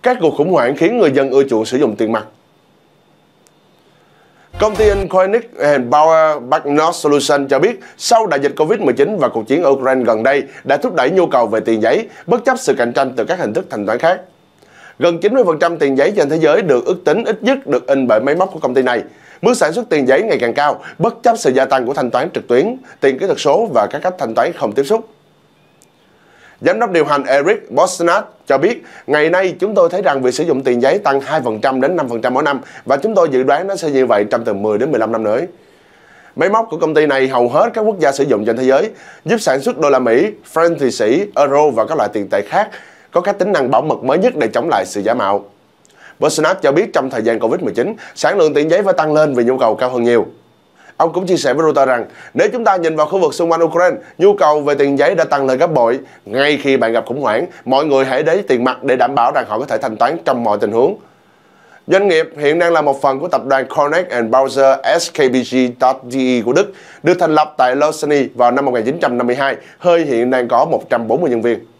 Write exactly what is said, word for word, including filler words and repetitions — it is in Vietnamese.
Các cuộc khủng hoảng khiến người dân ưa chuộng sử dụng tiền mặt. Công ty Equinix and Power Backnord Solutions cho biết sau đại dịch Covid mười chín và cuộc chiến ở Ukraine gần đây đã thúc đẩy nhu cầu về tiền giấy, bất chấp sự cạnh tranh từ các hình thức thanh toán khác. Gần chín mươi phần trăm tiền giấy trên thế giới được ước tính ít nhất được in bởi máy móc của công ty này. Mức sản xuất tiền giấy ngày càng cao, bất chấp sự gia tăng của thanh toán trực tuyến, tiền kỹ thuật số và các cách thanh toán không tiếp xúc. Giám đốc điều hành Eric Bosnat cho biết, ngày nay chúng tôi thấy rằng việc sử dụng tiền giấy tăng hai phần trăm đến năm phần trăm mỗi năm và chúng tôi dự đoán nó sẽ như vậy trong từ mười đến mười lăm năm nữa. Máy móc của công ty này hầu hết các quốc gia sử dụng trên thế giới, giúp sản xuất đô la Mỹ, franc Thụy Sĩ, euro và các loại tiền tệ khác có các tính năng bảo mật mới nhất để chống lại sự giả mạo. Bosnat cho biết trong thời gian Covid mười chín, sản lượng tiền giấy phải tăng lên vì nhu cầu cao hơn nhiều. Ông cũng chia sẻ với Reuters rằng nếu chúng ta nhìn vào khu vực xung quanh Ukraine, nhu cầu về tiền giấy đã tăng lên gấp bội. Ngay khi bạn gặp khủng hoảng, mọi người hãy lấy tiền mặt để đảm bảo rằng họ có thể thanh toán trong mọi tình huống. Doanh nghiệp hiện đang là một phần của tập đoàn Connect and Browser S K B G của Đức, được thành lập tại Lausanne vào năm một nghìn chín trăm năm mươi hai, hơi hiện đang có một trăm bốn mươi nhân viên.